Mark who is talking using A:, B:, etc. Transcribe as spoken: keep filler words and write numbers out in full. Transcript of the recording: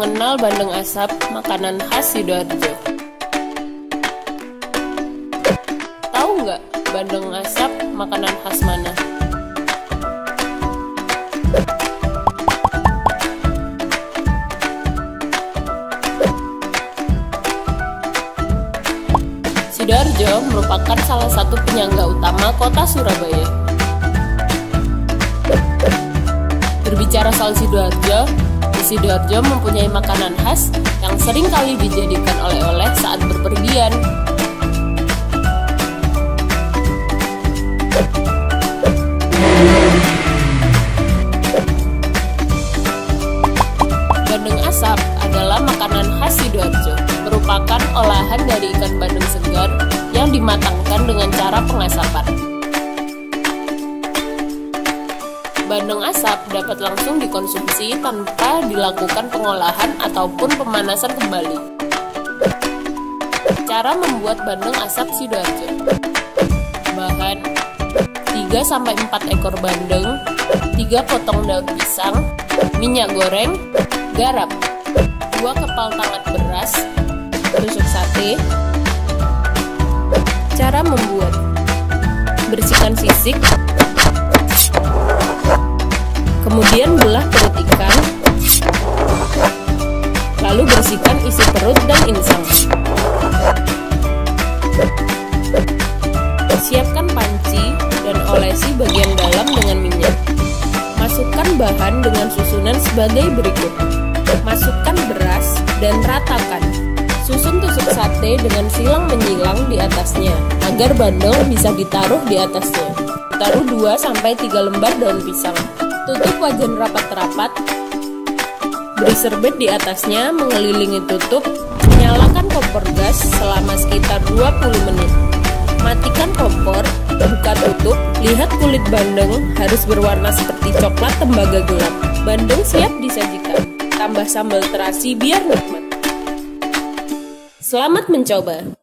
A: mengenal bandeng asap, makanan khas Sidoarjo. Tahu nggak bandeng asap makanan khas mana? Sidoarjo merupakan salah satu penyangga utama kota Surabaya. Berbicara soal Sidoarjo, di Sidoarjo mempunyai makanan khas yang sering kali dijadikan oleh-oleh saat berpergian. Bandeng asap adalah makanan khas Sidoarjo, merupakan olahan dari ikan bandeng segar yang dimatangkan dengan cara pengasapan. Bandeng asap dapat langsung dikonsumsi tanpa dilakukan pengolahan ataupun pemanasan kembali. Cara membuat bandeng asap Sidoarjo. Bahan: tiga sampai empat ekor bandeng, tiga potong daun pisang, minyak goreng, garam, dua kepal tangan beras, tusuk sate. Cara membuat: bersihkan sisik, kemudian belah perut ikan, lalu bersihkan isi perut dan insang. Siapkan panci dan olesi bagian dalam dengan minyak. Masukkan bahan dengan susunan sebagai berikut. Masukkan beras dan ratakan. Susun tusuk sate dengan silang menyilang di atasnya, agar bandeng bisa ditaruh di atasnya. Taruh dua sampai tiga lembar daun pisang. Tutup wajan rapat-rapat. Beri serbet di atasnya mengelilingi tutup. Nyalakan kompor gas selama sekitar dua puluh menit. Matikan kompor, buka tutup. Lihat kulit bandeng harus berwarna seperti coklat tembaga gelap. Bandeng siap disajikan. Tambah sambal terasi biar nikmat. Selamat mencoba.